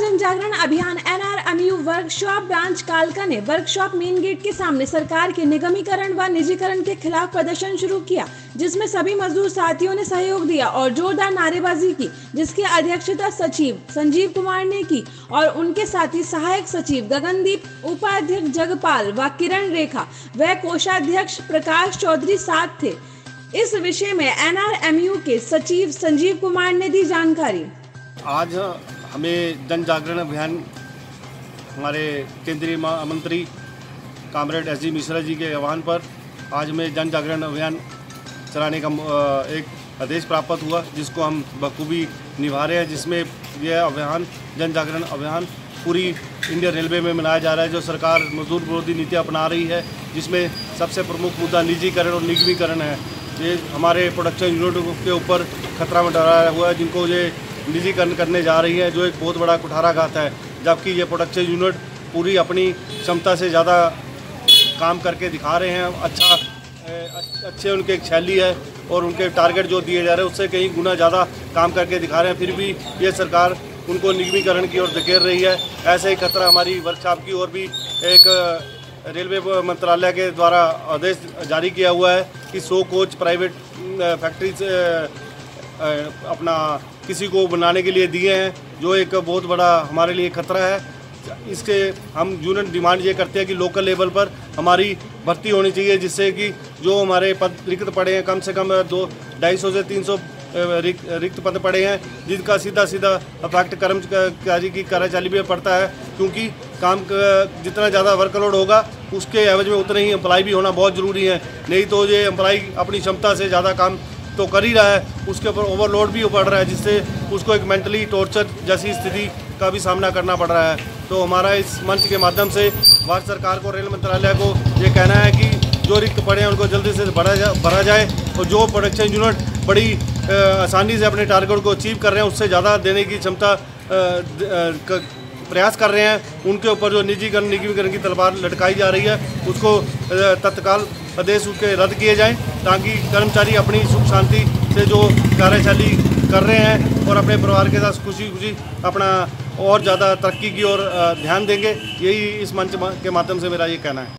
जन जागरण अभियान NRMU workshop branch कालका ने वर्कशॉप मेन गेट के सामने सरकार के निगमीकरण व निजीकरण के खिलाफ प्रदर्शन शुरू किया, जिसमें सभी मजदूर साथियों ने सहयोग दिया और जोरदार नारेबाजी की, जिसकी अध्यक्षता सचिव संजीव कुमार ने की और उनके साथी सहायक सचिव गगनदीप, उपाध्यक्ष जगपाल व किरण रेखा व कोषाध्यक्ष प्रकाश चौधरी साथ थे। इस विषय में NRMU के सचिव संजीव कुमार ने दी जानकारी। आज हमें जन जागरण अभियान हमारे केंद्रीय मंत्री कामरेड SG मिश्रा जी के आह्वान पर आज हमें जन जागरण अभियान चलाने का एक आदेश प्राप्त हुआ, जिसको हम बखूबी निभा रहे हैं। जिसमें यह अभियान जन जागरण अभियान पूरी इंडियन रेलवे में मनाया जा रहा है, जो सरकार मजदूर विरोधी नीति अपना रही है, जिसमें सबसे प्रमुख मुद्दा निजीकरण और निगमीकरण है। ये हमारे प्रोडक्शन यूनिट के ऊपर खतरा मंडराया हुआ है, जिनको ये निजीकरण करने जा रही है, जो एक बहुत बड़ा कुठाराघात है। जबकि ये प्रोडक्शन यूनिट पूरी अपनी क्षमता से ज़्यादा काम करके दिखा रहे हैं। अच्छे उनके एक शैली है और उनके टारगेट जो दिए जा रहे हैं उससे कहीं गुना ज़्यादा काम करके दिखा रहे हैं। फिर भी ये सरकार उनको निगमीकरण की ओर धकेल रही है। ऐसे ही खतरा हमारी वर्कशॉप की ओर भी एक रेलवे मंत्रालय के द्वारा आदेश जारी किया हुआ है कि 100 कोच प्राइवेट फैक्ट्री से अपना किसी को बनाने के लिए दिए हैं, जो एक बहुत बड़ा हमारे लिए खतरा है। इसके हम यूनियन डिमांड ये करते हैं कि लोकल लेवल पर हमारी भर्ती होनी चाहिए, जिससे कि जो हमारे पद रिक्त पड़े हैं, कम से कम 250 से 300 रिक्त पद पड़े हैं, जिनका सीधा अफेक्ट कर्मचारी की कार्यशैली में पड़ता है। क्योंकि काम जितना ज़्यादा वर्कलोड होगा उसके एवज में उतना ही एम्प्लॉय भी होना बहुत ज़रूरी है। नहीं तो ये एम्प्लॉय अपनी क्षमता से ज़्यादा काम तो कर ही रहा है, उसके ऊपर ओवरलोड भी पड़ रहा है, जिससे उसको एक मेंटली टॉर्चर जैसी स्थिति का भी सामना करना पड़ रहा है। तो हमारा इस मंच के माध्यम से भारत सरकार को, रेल मंत्रालय को ये कहना है कि जो रिक्त पड़े हैं उनको जल्दी से भरा जाए और जो प्रोडक्शन यूनिट बड़ी आसानी से अपने टारगेट को अचीव कर रहे हैं, उससे ज़्यादा देने की क्षमता प्रयास कर रहे हैं, उनके ऊपर जो निजीकरण की तलवार लटकाई जा रही है, उसको तत्काल आदेश उसके रद्द किए जाएं, ताकि कर्मचारी अपनी सुख शांति से जो कार्यशैली कर रहे हैं और अपने परिवार के साथ खुशी अपना और ज़्यादा तरक्की की ओर ध्यान देंगे। यही इस मंच के माध्यम से मेरा ये कहना है।